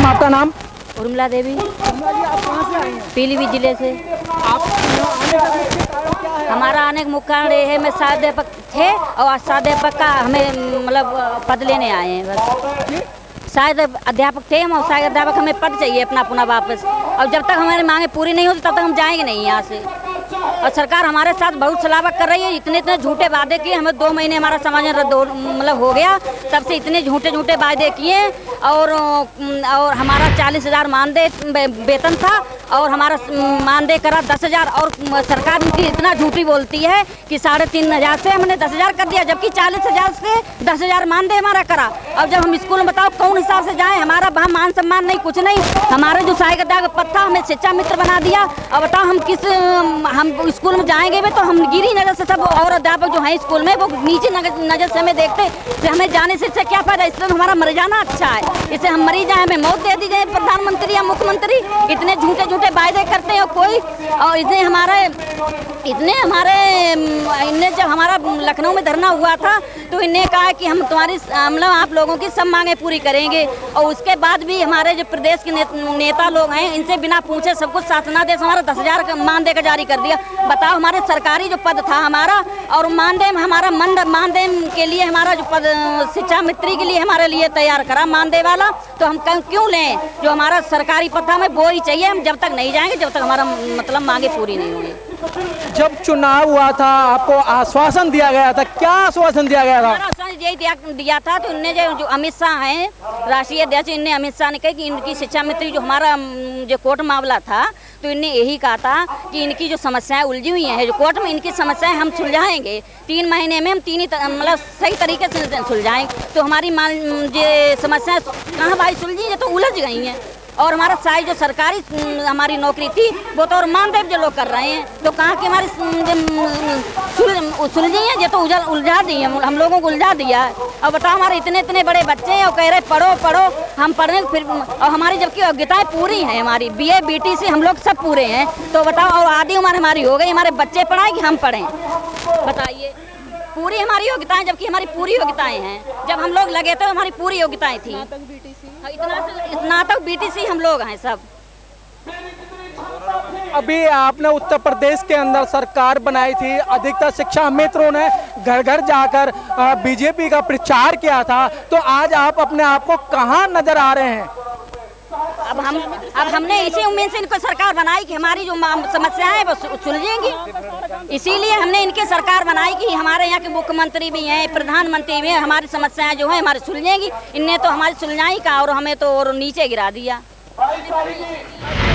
आपका नाम? उर्मिला देवी। आप कहाँ से आई हैं? पीलीभीत जिले से। आप यहाँ आने का मुख्य कारण क्या है? हमारा आने का मुख्य कारण ये है, मैं साध्यापक थे और साध्यापक का हमें मतलब पद लेने आए हैं बस। शायद अध्यापक थे हम, और शायद अध्यापक हमें पद चाहिए अपना पुनः वापस। और जब तक हमारी मांगे पूरी नहीं होती तब तक हम जाएंगे नहीं यहाँ से। और सरकार हमारे साथ बहुत छलावा कर रही है। इतने इतने झूठे वादे किए, हमें 2 महीने हमारा समाज रद्द मतलब हो गया, तब से इतने झूठे झूठे वादे किए। और हमारा 40,000 मानदेय वेतन था और हमारा मानदेय करा 10,000। और सरकार उनकी इतना झूठी बोलती है कि 3,500 से हमने 10,000 कर दिया, जबकि 40,000 से 10,000 मानदेय हमारा करा। अब जब हम स्कूल में बताओ कौन हिसाब से जाएं, हमारा वहाँ मान सम्मान नहीं, कुछ नहीं। हमारे जो सहायक अध्यापक पद था हमें शिक्षा मित्र बना दिया। और बताओ हम स्कूल में जाएंगे भी तो हम गिरी नज़र से सब और अध्यापक जो हैं स्कूल में वो नीचे नज़र से हमें देखते, तो हमें जाने से इससे क्या फायदा? इसलिए हमारा मर जाना अच्छा है। इससे हम मरी जाए, हमें मौत दे दी जाए। प्रधानमंत्री या मुख्यमंत्री इतने झूठे झूठे वायदे करते हैं कोई। और इतने जब हमारा लखनऊ में धरना हुआ था तो इन्हें कहा कि हम तुम्हारी मतलब आप लोगों की सब मांगे पूरी करेंगे। और उसके बाद भी हमारे जो प्रदेश के नेता लोग हैं इनसे बिना पूछे सब कुछ साधना देश हमारा 10,000 का मानदेय का जारी कर दिया। बताओ, हमारे सरकारी जो पद था हमारा और मानदेय हमारा मानदेय के लिए हमारा जो पद शिक्षा मित्री के लिए हमारे लिए तैयार करा मानदेय वाला, तो हम क्यों लें? जो हमारा सरकारी पद था हमें वो ही चाहिए। हम जब तक नहीं जाएंगे जब तक हमारा मतलब मांगे पूरी नहीं होगी। जब चुनाव हुआ था आपको आश्वासन दिया गया था, क्या आश्वासन दिया गया था? आश्वासन यही दिया था। तो इनने जो अमित शाह हैं राष्ट्रीय अध्यक्ष, इनने अमित शाह ने कहा कि इनकी शिक्षा मित्री जो हमारा जो कोर्ट मामला था, तो इनने यही कहा था कि इनकी जो समस्याएं उलझी हुई हैं जो कोर्ट में, इनकी समस्याएं हम सुलझाएंगे 3 महीने में। हम मतलब सही तरीके से सुलझाएंगे। तो हमारी समस्याएं कहाँ भाई सुलझी है? तो उलझ गई हैं। और हमारा सारी जो सरकारी हमारी नौकरी थी वो तो और मानदेय जो लोग कर रहे हैं, तो कहाँ की हमारी सुलझी है? ये तो उलझा दी है, हम लोगों को उलझा दिया है। और बताओ, हमारे इतने इतने बड़े बच्चे हैं और कह रहे पढ़ो पढ़ो, हम पढ़ने फिर। और हमारी जबकि योग्यताएं पूरी हैं, हमारी BA BTC हम लोग सब पूरे हैं। तो बताओ, और आधी उम्र हमारी हो गई, हमारे बच्चे पढ़ाएं कि हम पढ़ें? बताइए, पूरी हमारी योग्यताएं, जबकि हमारी पूरी योग्यताएं हैं। जब हम लोग लगे तो हमारी पूरी योग्यताएं थी। इतना तक BTC हम लोग हैं सब। अभी आपने उत्तर प्रदेश के अंदर सरकार बनाई थी, अधिकतर शिक्षा मित्रों ने घर घर जाकर BJP का प्रचार किया था, तो आज आप अपने आप को कहाँ नजर आ रहे हैं? अब हमने इसी उम्मीद से इनको सरकार बनाई कि हमारी जो समस्याएं वो सुलझेंगी। इसीलिए हमने इनकी सरकार बनाई कि हमारे यहाँ के मुख्यमंत्री भी हैं, प्रधानमंत्री भी हैं, हमारी समस्याएं जो हैं हमारी सुलझेंगी। इनने तो हमारी सुलझाई का और हमें तो और नीचे गिरा दिया।